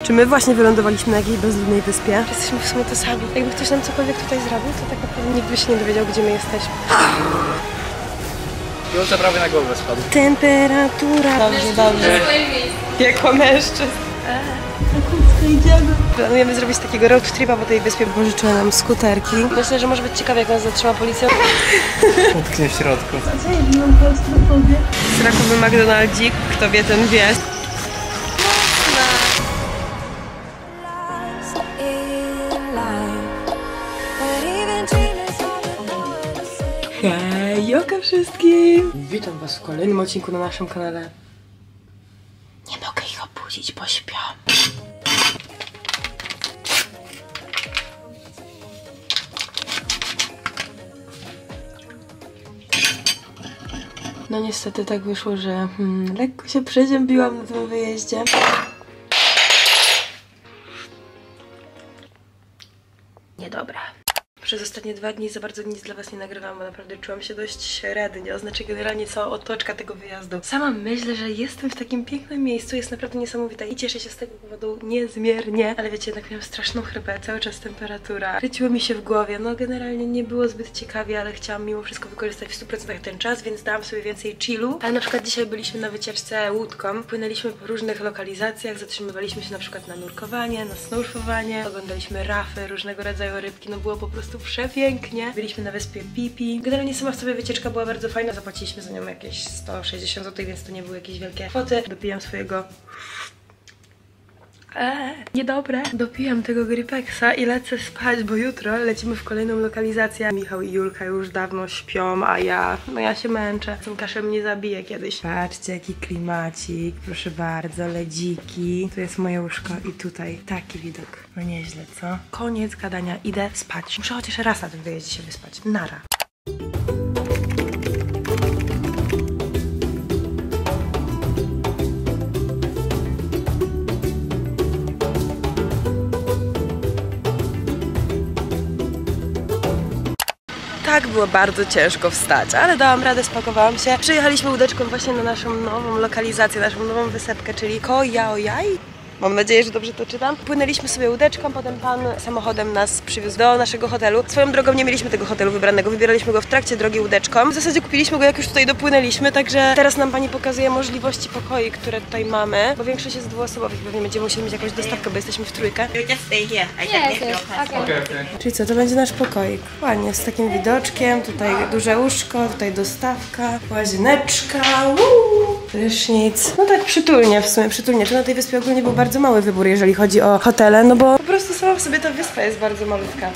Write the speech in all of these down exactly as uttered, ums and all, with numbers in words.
Czy my właśnie wylądowaliśmy na jakiejś bezludnej wyspie? Jesteśmy w sumie to sami. Jakby ktoś nam cokolwiek tutaj zrobił, to tak naprawdę nikt by się nie dowiedział, gdzie my jesteśmy. Julce prawie na głowę spadł. Temperatura. Dobrze, dobrze. Jako mężczyzn. Idziemy. Planujemy zrobić takiego road tripa po tej wyspie, bo pożyczyła nam skuterki. Myślę, że może być ciekawe, jak nas zatrzyma policja. Utknie w środku. Co ja mam klaustrofobię? Srakowy McDonaldzik, kto wie, ten wie. Hej, joka wszystkim! Witam was w kolejnym odcinku na naszym kanale. Nie mogę ich obudzić, bo śpią. No niestety tak wyszło, że hmm, lekko się przeziębiłam na tym wyjeździe. Niedobra. Przez ostatnie dwa dni za bardzo nic dla was nie nagrywam, bo naprawdę czułam się dość średnio, znaczy generalnie cała otoczka tego wyjazdu. Sama myślę, że jestem w takim pięknym miejscu, jest naprawdę niesamowita i cieszę się z tego powodu niezmiernie, ale wiecie, jednak miałam straszną chrypę, cały czas temperatura, kręciło mi się w głowie, no generalnie nie było zbyt ciekawie, ale chciałam mimo wszystko wykorzystać w stu procentach ten czas, więc dałam sobie więcej chillu. Ale na przykład dzisiaj byliśmy na wycieczce łódką, płynęliśmy po różnych lokalizacjach, zatrzymywaliśmy się na przykład na nurkowanie, na snurfowanie, oglądaliśmy rafy, różnego rodzaju rybki, no było po prostu przepięknie. Byliśmy na wyspie Pipi. Generalnie sama w sobie wycieczka była bardzo fajna. Zapłaciliśmy za nią jakieś sto sześćdziesiąt złotych, więc to nie były jakieś wielkie kwoty. Dopijam swojego... Eee, niedobre. Dopijam tego Gripexa i lecę spać, bo jutro lecimy w kolejną lokalizację. Michał i Julka już dawno śpią, a ja, no ja się męczę. Ten kaszel mnie zabije kiedyś. Patrzcie, jaki klimacik. Proszę bardzo, ledziki. Tu jest moje łóżko i tutaj taki widok. No nieźle, co? Koniec gadania, idę spać. Muszę chociaż raz na tym wyjeździe się wyspać. Nara. Tak, było bardzo ciężko wstać, ale dałam radę, spakowałam się. Przyjechaliśmy łódeczką właśnie na naszą nową lokalizację, naszą nową wysepkę, czyli Koh Yao Yai. Mam nadzieję, że dobrze to czytam. Płynęliśmy sobie łódeczką, potem pan samochodem nas przywiózł do naszego hotelu. Swoją drogą nie mieliśmy tego hotelu wybranego, wybieraliśmy go w trakcie drogi łódeczką. W zasadzie kupiliśmy go, jak już tutaj dopłynęliśmy, także teraz nam pani pokazuje możliwości pokoi, które tutaj mamy, bo większość jest dwuosobowych, pewnie będziemy musieli mieć jakąś dostawkę, bo jesteśmy w trójkę. Czyli co, to będzie nasz pokoik. Ładnie, z takim widoczkiem, tutaj duże łóżko, tutaj dostawka, łazieneczka, uuu, prysznic. No tak przytulnie w sumie, przytulnie. Tu na tej wyspie ogólnie był bardzo mały wybór, jeżeli chodzi o hotele, no bo po prostu sama w sobie ta wyspa jest bardzo malutka.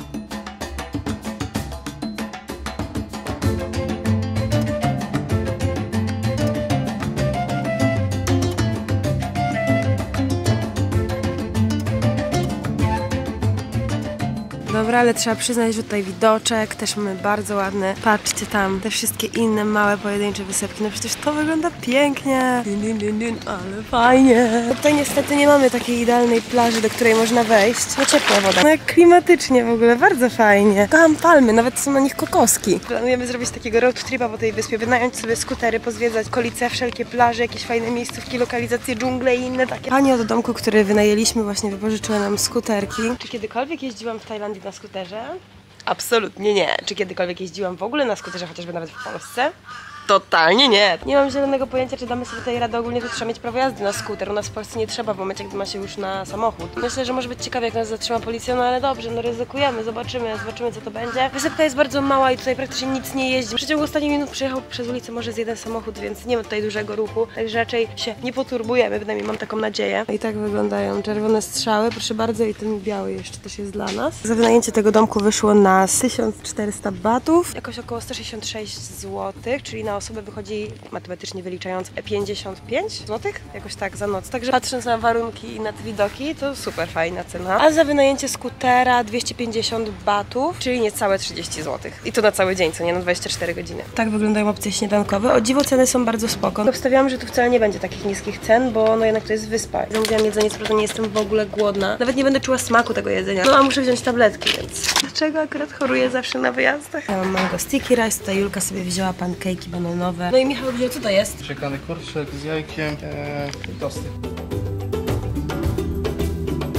Dobra, ale trzeba przyznać, że tutaj widoczek też mamy bardzo ładny. Patrzcie tam, te wszystkie inne małe pojedyncze wysepki. No przecież to wygląda pięknie. Din, din, din, din, ale fajnie. No tutaj niestety nie mamy takiej idealnej plaży, do której można wejść. No ciepła woda. No jak klimatycznie w ogóle, bardzo fajnie. Kocham palmy, nawet są na nich kokoski. Planujemy zrobić takiego road tripa po tej wyspie, wynająć sobie skutery, pozwiedzać okolice, wszelkie plaże, jakieś fajne miejscówki, lokalizacje, dżungle i inne takie. Pani od domku, który wynajęliśmy, właśnie wypożyczyła nam skuterki. Czy kiedykolwiek jeździłam w Tajlandii na skuterze? Absolutnie nie. Czy kiedykolwiek jeździłam w ogóle na skuterze, chociażby nawet w Polsce? Totalnie nie. Nie mam zielonego pojęcia, czy damy sobie tutaj radę. Ogólnie to trzeba mieć prawo jazdy na skuter. U nas w Polsce nie trzeba w momencie, gdy ma się już na samochód. Myślę, że może być ciekawe, jak nas zatrzyma policja, no ale dobrze, no ryzykujemy, zobaczymy, zobaczymy co to będzie. Wysepka jest bardzo mała i tutaj praktycznie nic nie jeździ. W przeciągu ostatnich minut przejechał przez ulicę może z jeden samochód, więc nie ma tutaj dużego ruchu, także raczej się nie poturbujemy, bynajmniej mam taką nadzieję. I tak wyglądają czerwone strzały, proszę bardzo, i ten biały jeszcze też jest dla nas. Za wynajęcie tego domku wyszło nas tysiąc czterysta batów, jakoś około sto sześćdziesiąt sześć złotych, czyli na osobę wychodzi, matematycznie wyliczając, pięćdziesiąt pięć złotych, jakoś tak za noc. Także patrząc na warunki i na te widoki, to super fajna cena. A za wynajęcie skutera dwieście pięćdziesiąt batów, czyli niecałe trzydzieści złotych. I to na cały dzień, co nie, na dwadzieścia cztery godziny. Tak wyglądają opcje śniadankowe. O dziwo ceny są bardzo spoko. Obstawiałam, że tu wcale nie będzie takich niskich cen, bo no jednak to jest wyspa. Zamówiłam jedzenie, co prawda nie jestem w ogóle głodna. Nawet nie będę czuła smaku tego jedzenia. No a muszę wziąć tabletki, więc dlaczego akurat choruję zawsze na wyjazdach? Ja mam mango sticky rice, tutaj Julka sobie wzięła pancake'i bananowe. No i Michał wziął, co to jest? Czekany kurczak z jajkiem, eee, tosty.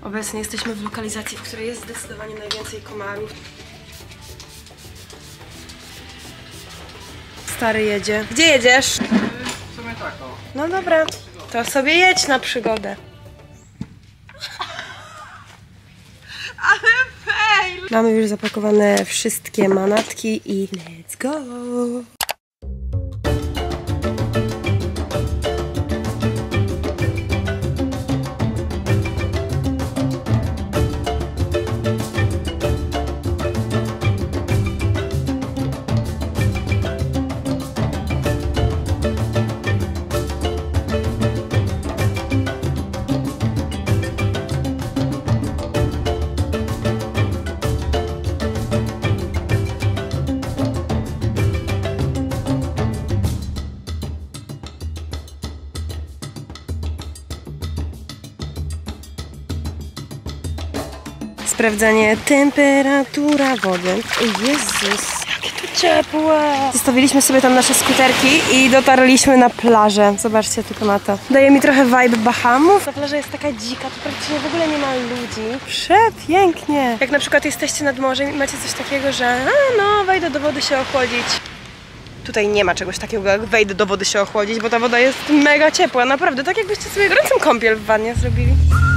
Obecnie jesteśmy w lokalizacji, w której jest zdecydowanie najwięcej komarów. Stary jedzie. Gdzie jedziesz? W sumie tak, o. No dobra, to sobie jedź na przygodę. Ale fail! Mamy już zapakowane wszystkie manatki i let's go! Sprawdzanie temperatura wody. O Jezus, jakie to ciepłe! Zostawiliśmy sobie tam nasze skuterki i dotarliśmy na plażę. Zobaczcie tylko na to. Daje mi trochę vibe Bahamów. Ta plaża jest taka dzika, tu praktycznie w ogóle nie ma ludzi. Przepięknie! Jak na przykład jesteście nad morzem i macie coś takiego, że a no, wejdę do wody się ochłodzić. Tutaj nie ma czegoś takiego jak wejdę do wody się ochłodzić, bo ta woda jest mega ciepła, naprawdę. Tak jakbyście sobie gorącą kąpiel w wannie zrobili.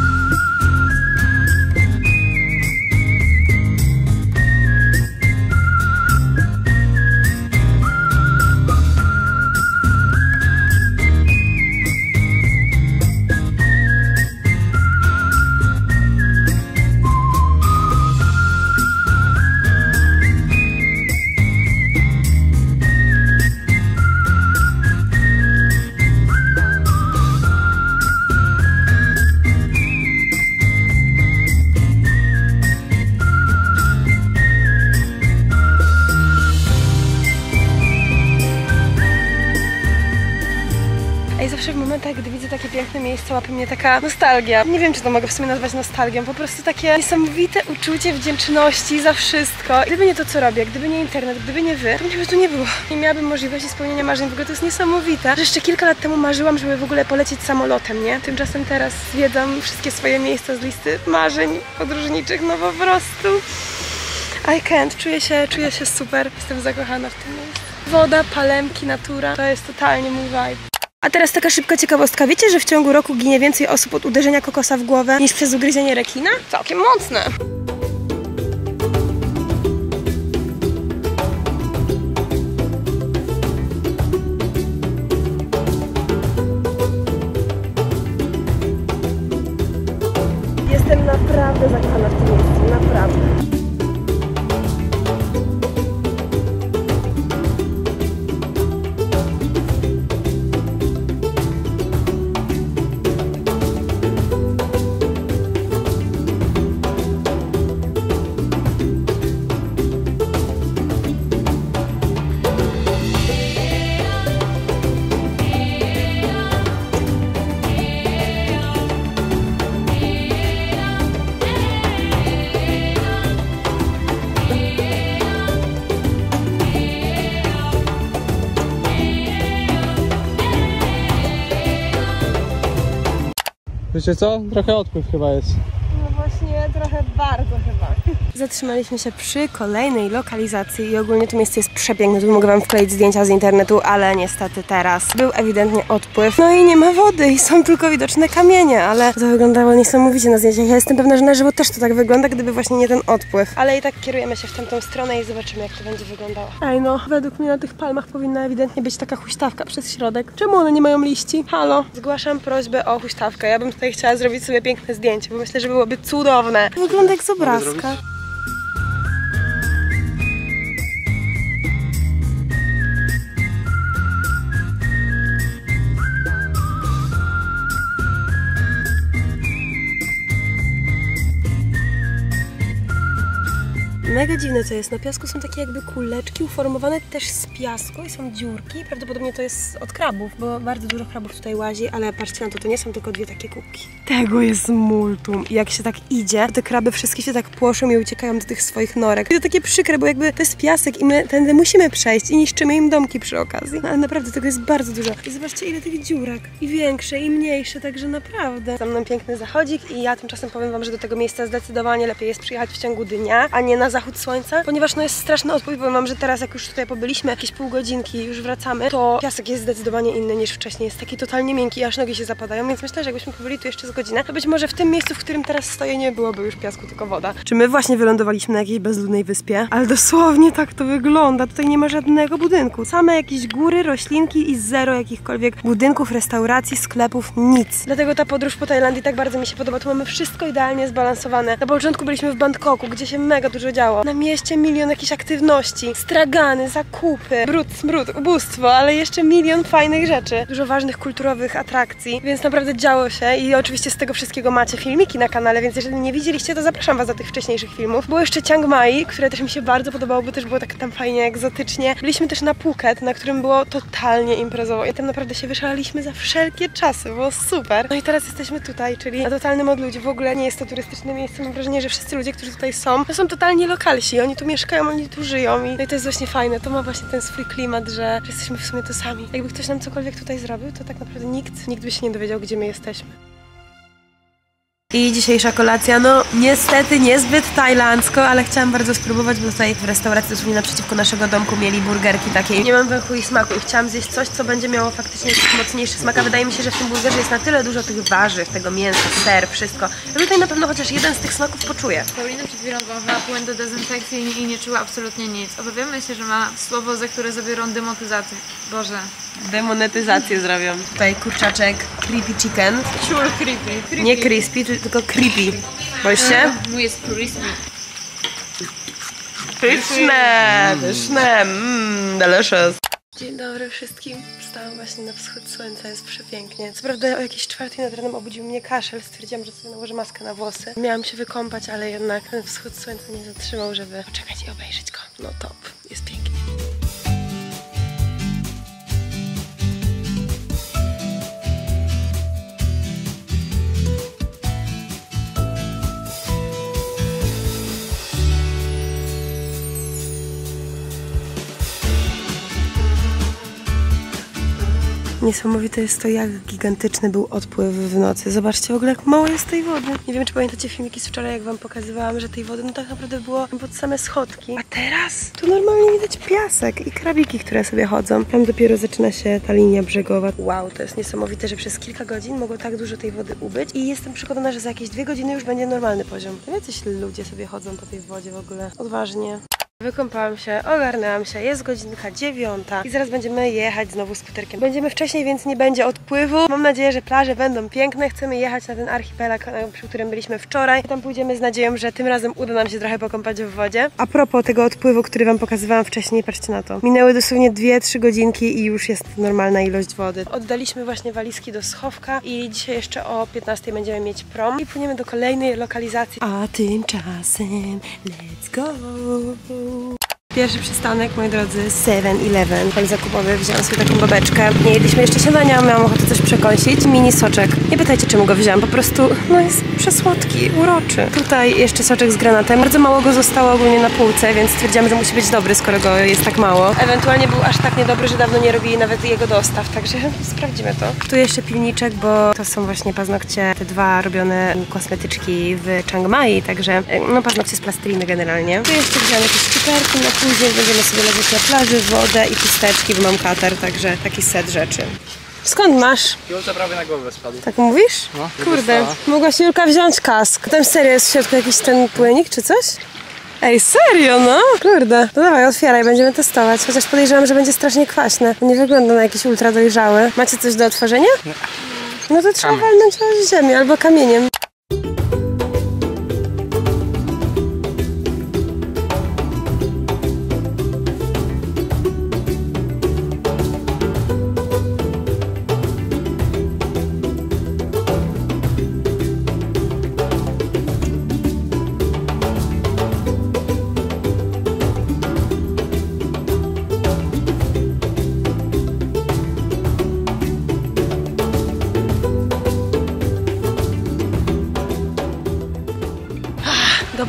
I zawsze w momentach, gdy widzę takie piękne miejsca, łapie mnie taka nostalgia. Nie wiem, czy to mogę w sumie nazwać nostalgią, po prostu takie niesamowite uczucie wdzięczności za wszystko. Gdyby nie to, co robię, gdyby nie internet, gdyby nie wy, to mnie by tu nie było. Nie miałabym możliwości spełnienia marzeń, w ogóle to jest niesamowite. Że jeszcze kilka lat temu marzyłam, żeby w ogóle polecieć samolotem, nie? Tymczasem teraz zwiedzam wszystkie swoje miejsca z listy marzeń podróżniczych, no po prostu I can't. Czuję się, czuję się super. Jestem zakochana w tym miejscu. Woda, palemki, natura, to jest totalnie mój vibe. A teraz taka szybka ciekawostka. Wiecie, że w ciągu roku ginie więcej osób od uderzenia kokosa w głowę niż przez ugryzienie rekina? Całkiem mocne. Jestem naprawdę zakochana w tym miejscu. Naprawdę. Wiecie co? Trochę odpływ chyba jest. No właśnie, trochę bardzo chyba. Zatrzymaliśmy się przy kolejnej lokalizacji i ogólnie to miejsce jest przepiękne. Tu mogę wam wkleić zdjęcia z internetu, ale niestety teraz był ewidentnie odpływ. No i nie ma wody i są tylko widoczne kamienie, ale to wyglądało niesamowicie na zdjęciach. Ja jestem pewna, że na żywo też to tak wygląda, gdyby właśnie nie ten odpływ. Ale i tak kierujemy się w tamtą stronę i zobaczymy, jak to będzie wyglądało. Ej no, według mnie na tych palmach powinna ewidentnie być taka huśtawka przez środek. Czemu one nie mają liści? Halo? Zgłaszam prośbę o huśtawkę. Ja bym tutaj chciała zrobić sobie piękne zdjęcie, bo myślę, że byłoby cudowne. Wygląda jak z obrazka. Mega dziwne co jest, na piasku są takie jakby kuleczki uformowane też z piasku i są dziurki. Prawdopodobnie to jest od krabów, bo bardzo dużo krabów tutaj łazi, ale patrzcie na to, to nie są tylko dwie takie kubki. Tego jest multum. I jak się tak idzie, to te kraby wszystkie się tak płoszą i uciekają do tych swoich norek. I to takie przykre, bo jakby to jest piasek i my tędy musimy przejść i niszczymy im domki przy okazji. No, ale naprawdę tego jest bardzo dużo. I zobaczcie ile tych dziurek. I większe, i mniejsze, także naprawdę. Tam nam piękny zachodzik i ja tymczasem powiem wam, że do tego miejsca zdecydowanie lepiej jest przyjechać w ciągu dnia, a nie na zachód słońca, ponieważ no jest straszny odpływ. Powiem wam, że teraz jak już tutaj pobyliśmy jakieś pół godzinki i już wracamy, to piasek jest zdecydowanie inny niż wcześniej. Jest taki totalnie miękki, aż nogi się zapadają, więc myślę, że jakbyśmy pobyli tu jeszcze z godzinę, to być może w tym miejscu, w którym teraz stoję, nie byłoby już piasku, tylko woda. Czy my właśnie wylądowaliśmy na jakiejś bezludnej wyspie? Ale dosłownie tak to wygląda. Tutaj nie ma żadnego budynku. Same jakieś góry, roślinki i zero jakichkolwiek budynków, restauracji, sklepów, nic. Dlatego ta podróż po Tajlandii tak bardzo mi się podoba. Tu mamy wszystko idealnie zbalansowane. Na początku byliśmy w Bangkoku, gdzie się mega dużo działo. Na mieście milion jakichś aktywności, stragany, zakupy, brud, smród, ubóstwo, ale jeszcze milion fajnych rzeczy. Dużo ważnych kulturowych atrakcji, więc naprawdę działo się i oczywiście z tego wszystkiego macie filmiki na kanale, więc jeżeli nie widzieliście, to zapraszam was do tych wcześniejszych filmów. Było jeszcze Chiang Mai, które też mi się bardzo podobało, bo też było tak tam fajnie, egzotycznie. Byliśmy też na Phuket, na którym było totalnie imprezowo i tam naprawdę się wyszalaliśmy za wszelkie czasy, było super. No i teraz jesteśmy tutaj, czyli na totalnym odludziu. W ogóle nie jest to turystyczne miejsce, mam wrażenie, że wszyscy ludzie, którzy tutaj są, to są totalnie lokalsi, oni tu mieszkają, oni tu żyją i, no i to jest właśnie fajne, to ma właśnie ten swój klimat, że, że jesteśmy w sumie to sami. Jakby ktoś nam cokolwiek tutaj zrobił, to tak naprawdę nikt, nikt by się nie dowiedział, gdzie my jesteśmy. I dzisiejsza kolacja, no niestety niezbyt tajlandzko, ale chciałam bardzo spróbować, bo tutaj w restauracji dosłownie naprzeciwko naszego domku mieli burgerki takie. Nie mam węchu i smaku i chciałam zjeść coś, co będzie miało faktycznie jakiś mocniejszy smak, a wydaje mi się, że w tym burgerze jest na tyle dużo tych warzyw, tego mięsa, ser, wszystko. Ja tutaj na pewno chociaż jeden z tych smaków poczuję. Paulina przed chwilą wąchała płyn do dezynfekcji i nie czuła absolutnie nic. Obawiamy się, że ma słowo, za które zabiorą demonetyzację. Boże. Demonetyzację zrobią. Tutaj kurczaczek creepy chicken. Sure, creepy. creepy. Nie crispy, tylko creepy. Boisz się? Mój jest crispy. Pyszne, pyszne, mmm, delicious. Dzień dobry wszystkim. Wstałam właśnie na wschód słońca, jest przepięknie. Co prawda o jakiejś czwartej nad ranem obudził mnie kaszel. Stwierdziłam, że sobie nałożę maskę na włosy. Miałam się wykąpać, ale jednak ten wschód słońca nie zatrzymał, żeby poczekać i obejrzeć go. No top, jest pięknie. Niesamowite jest to, jak gigantyczny był odpływ w nocy. Zobaczcie w ogóle, jak mało jest tej wody. Nie wiem, czy pamiętacie filmiki z wczoraj, jak wam pokazywałam, że tej wody no tak naprawdę było pod same schodki. A teraz tu normalnie widać piasek i krabiki, które sobie chodzą. Tam dopiero zaczyna się ta linia brzegowa. Wow, to jest niesamowite, że przez kilka godzin mogło tak dużo tej wody ubyć i jestem przekonana, że za jakieś dwie godziny już będzie normalny poziom. Jacyś ludzie sobie chodzą po tej wodzie w ogóle. Odważnie. Wykąpałam się, ogarnęłam się, jest godzinka dziewiąta i zaraz będziemy jechać znowu skuterkiem. Będziemy wcześniej, więc nie będzie odpływu. Mam nadzieję, że plaże będą piękne. Chcemy jechać na ten archipelag, przy którym byliśmy wczoraj. Tam pójdziemy z nadzieją, że tym razem uda nam się trochę pokąpać w wodzie. A propos tego odpływu, który wam pokazywałam wcześniej, patrzcie na to. Minęły dosłownie dwie trzy godzinki i już jest normalna ilość wody. Oddaliśmy właśnie walizki do schowka i dzisiaj jeszcze o piętnastej będziemy mieć prom i płyniemy do kolejnej lokalizacji. A tymczasem let's go! Pierwszy przystanek, moi drodzy, seven eleven. Pan zakupowy, wziąłam sobie taką babeczkę. Nie jedliśmy jeszcze śniadania, miałam ochotę coś przekąsić. Mini soczek. Nie pytajcie, czemu go wziąłam, po prostu, no jest przesłodki, uroczy. Tutaj jeszcze soczek z granatem. Bardzo mało go zostało ogólnie na półce, więc stwierdziłam, że musi być dobry, skoro go jest tak mało. Ewentualnie był aż tak niedobry, że dawno nie robili nawet jego dostaw, także sprawdzimy to. Tu jeszcze pilniczek, bo to są właśnie paznokcie, te dwa robione kosmetyczki w Chiang Mai, także no paznokcie z plasteliny generalnie. Tu jeszcze wziąłam jakieś cukierki na później, będziemy sobie leżeć na plaży, wodę i chusteczki, bo mam katar, także taki set rzeczy. Skąd masz? Julce prawie na głowę spadł. Tak mówisz? No, kurde, mogłaś Julka wziąć kask. Tam serio jest w środku jakiś ten płynik czy coś? Ej, serio, no? Kurde. No dawaj, otwieraj, będziemy testować. Chociaż podejrzewam, że będzie strasznie kwaśne. Nie wygląda na jakiś ultra dojrzały. Macie coś do otworzenia? Nie. No to trzeba walnąć o ziemię albo kamieniem.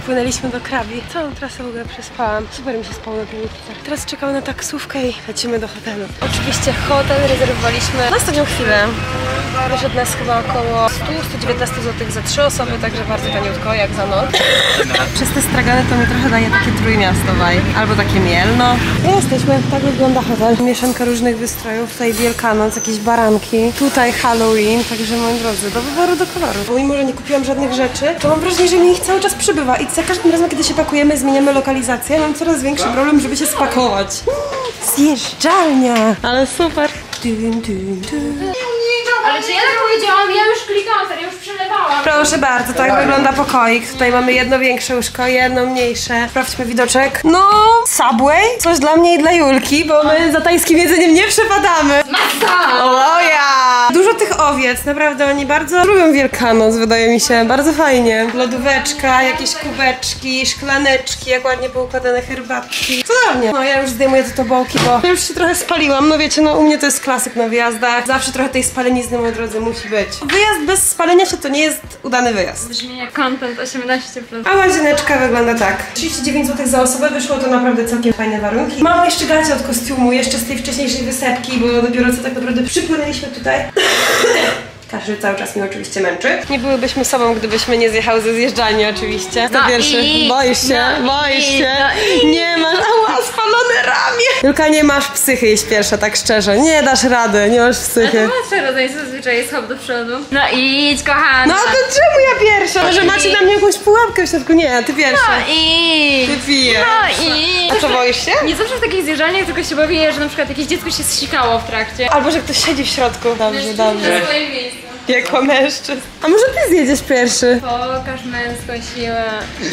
Dopłynęliśmy do Krabi. Całą trasę w ogóle przespałam. Super mi się spało na piwnicach. Teraz czekamy na taksówkę i lecimy do hotelu. Oczywiście hotel rezerwowaliśmy na ostatnią chwilę. Wyszedł nas chyba około sto do stu dziewiętnastu złotych za trzy osoby, także bardzo taniutko, jak za noc. Przez te stragany to mi trochę daje takie Trójmiasto vibe, albo takie Mielno. Jesteśmy, tak wygląda hotel. Mieszanka różnych wystrojów, tutaj Wielkanoc, jakieś baranki, tutaj Halloween, także moi drodzy, do wyboru, do koloru. Bo mimo, że nie kupiłam żadnych rzeczy, to mam wrażenie, że mi ich cały czas przybywa i za każdym razem, kiedy się pakujemy, zmieniamy lokalizację, mam coraz większy problem, żeby się spakować. Zjeżdżalnia! Ale super! Dun, dun, dun. Ale czy ja tak powiedziałam? Ja już klikałam, ja już przelewałam. Proszę bardzo, tak wygląda pokoik. Tutaj mamy jedno większe łóżko, jedno mniejsze. Sprawdźmy widoczek. No, Subway. Coś dla mnie i dla Julki, bo my za tajskim jedzeniem nie przepadamy. Masa! O ja! Dużo tych owiec, naprawdę oni bardzo lubią Wielkanoc, wydaje mi się. Bardzo fajnie. Lodóweczka, jakieś kubeczki, szklaneczki, jak ładnie poukładane herbatki. Cudownie. No ja już zdejmuję te tobołki, bo ja już się trochę spaliłam. No wiecie, no u mnie to jest klasyk na wyjazdach. Zawsze trochę tej spalenizny, moi drodzy, musi być. Wyjazd bez spalenia się to nie jest udany wyjazd. Brzmi jak content osiemnaście plus. A łazieneczka wygląda tak. trzydzieści dziewięć złotych za osobę, wyszło to naprawdę całkiem fajne warunki. Mam jeszcze gacie od kostiumu, jeszcze z tej wcześniejszej wysepki, bo dopiero co tak naprawdę przypłynęliśmy tutaj. Każdy cały czas mnie oczywiście męczy. Nie byłybyśmy sobą, gdybyśmy nie zjechały ze zjeżdżalni oczywiście. To No pierwszy. i- Boisz się, no boisz i- się. no i- Nie masz, ała, spalone ramię. Julka, nie masz psychy iść pierwsza, tak szczerze. Nie dasz rady, nie masz A to psychy. łatwe rodzeństwo zazwyczaj jest hop do przodu. No idź, kochana. No to czemu ja pierwsza? Może macie na mnie jakąś pułapkę w środku? Nie, ty pierwsza. No idź. Ty pijesz. No idź. A co, boisz się? Nie zawsze w takich zjeżdżalniach tylko się bawię, że na przykład jakieś dziecko się zsikało w trakcie. Albo, że ktoś siedzi w środku. Dobrze, dobrze. Na swoim miejscu. Jako mężczyzn. A może ty zjedziesz pierwszy? Pokaż męską siłę.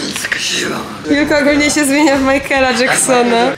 Julka ogólnie się zmienia w Michaela Jacksona.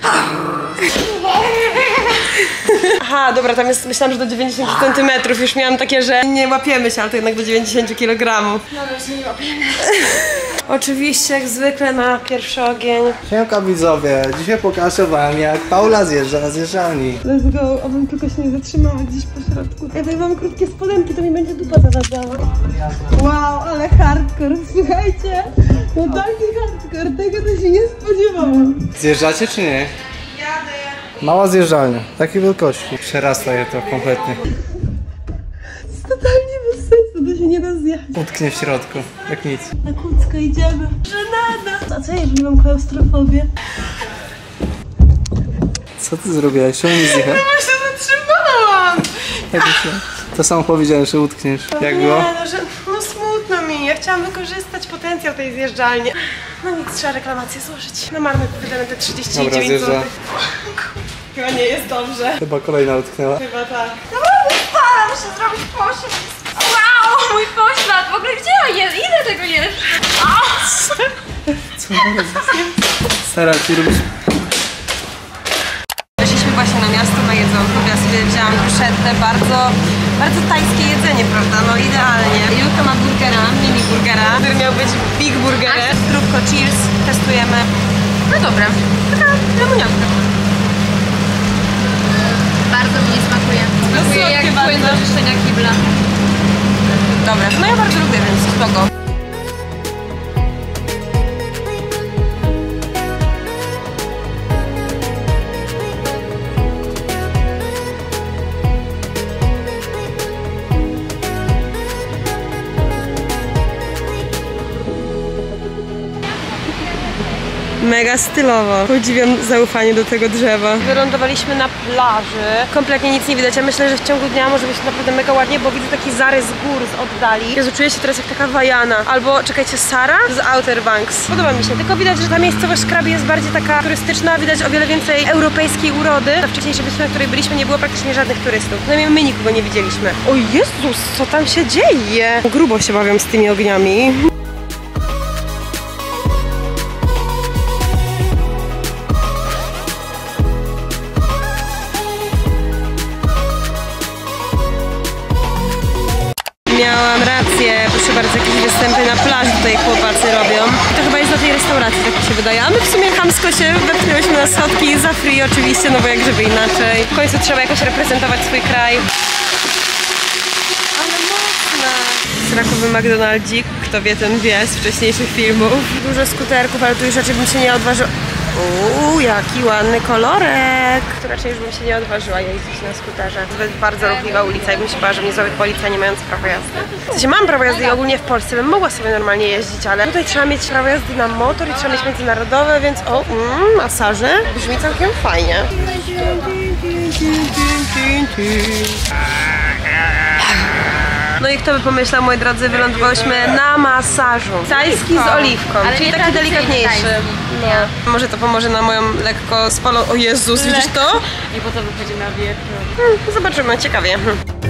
Aha, dobra, tam jest, myślałam, że do dziewięćdziesięciu centymetrów. Już miałam takie, że nie łapiemy się, ale to jednak do dziewięćdziesięciu kilogramów. Dobra, się nie łapiemy. Oczywiście, jak zwykle na pierwszy ogień. Siemka widzowie, dzisiaj pokażę wam jak Paula zjeżdża na zjeżdżalni. Let's go, abym tylko się nie zatrzymała gdzieś po środku. Ja tutaj mam krótkie spodenki, to mi będzie dupa zawadzała. Wow, ale hardcore, słuchajcie. No taki hardcore, tego to się nie spodziewałam. Zjeżdżacie czy nie? Jadę. Mała zjeżdżalnia, takiej wielkości. Przerasta je to kompletnie. Jest totalnie bez sensu, to się nie da zjechać. Utknie w środku, jak nic. Na kucka idziemy. Żenada. A co jeżeli mam klaustrofobię? Co ty zrobiłaś? Czemu nie zjechać? Ja się zatrzymałam. Jak myślę? To samo powiedziałem, że utkniesz. Jak było? Nie, no, że, no smutno mi. Ja chciałam wykorzystać potencjał tej zjeżdżalni. No nic, trzeba reklamację złożyć. Na marne wydane te trzydzieści Dobra, dziewięć zjeżdża. złotych. Chyba nie jest dobrze. Chyba kolejna utknęła. Chyba tak. Naprawdę staram się zrobić poślad. Wow, mój poślad! W ogóle gdzie ja jest? Ile tego jest? Co Stara, ci robisz... Weszliśmy właśnie na miasto na jedzonko. Ja sobie wzięłam bruschettę, bardzo, bardzo tajskie jedzenie, prawda? No idealnie. Julka ma burgera, mini burgera, który miał być big burgerem. Zdrówko, cheers, testujemy. No dobra. Taka lemoniatka. Bardzo mi nie smakuje. Smakuje słodkie jak płyn bardzo. do czyszczenia kibla. Dobra, no ja bardzo lubię, więc spoko. Mega stylowo. Podziwiam zaufanie do tego drzewa. Wylądowaliśmy na plaży. Kompletnie nic nie widać. Ja myślę, że w ciągu dnia może być naprawdę mega ładnie, bo widzę taki zarys gór z oddali. Jezu, czuję się teraz jak taka Wajana. Albo, czekajcie, Sara z Outer Banks. Podoba mi się. Tylko widać, że ta miejscowość Krabi jest bardziej taka turystyczna. Widać o wiele więcej europejskiej urody. Na wcześniejszej wyspie, na której byliśmy, nie było praktycznie żadnych turystów. Przynajmniej my nikogo nie widzieliśmy. O Jezus, co tam się dzieje? Grubo się bawią z tymi ogniami. Miałam rację, proszę bardzo, jakieś występy na plaży tutaj chłopacy robią. To chyba jest na tej restauracji, tak mi się wydaje. A my w sumie chamsko się wepchnęłyśmy na schodki za free oczywiście, no bo jak żeby inaczej. W końcu trzeba jakoś reprezentować swój kraj. Ale mocne. Krakowy McDonaldzik. Kto wie, ten wie z wcześniejszych filmów. Dużo skuterków, ale tu już raczej bym się nie odważyła. Uuu, jaki ładny kolorek. Tu raczej już bym się nie odważyła jeździć na skuterze. To jest bardzo ruchliwa ulica i bym się bała, że mnie złapie policja, nie mając prawa jazdy. W sensie mam prawo jazdy i ogólnie w Polsce bym mogła sobie normalnie jeździć, ale tutaj trzeba mieć prawo jazdy na motor i trzeba mieć międzynarodowe, więc o, mm, masaże. Brzmi całkiem fajnie. No i kto by pomyślał, moi drodzy, wylądowałyśmy na masażu. Tajski z oliwką, Ale czyli nie taki tradycyjny delikatniejszy. tajski. No. Może to pomoże na moją lekko spalo... O Jezus, widzisz to? I potem wychodzi na wieczór. Hmm, zobaczymy, ciekawie.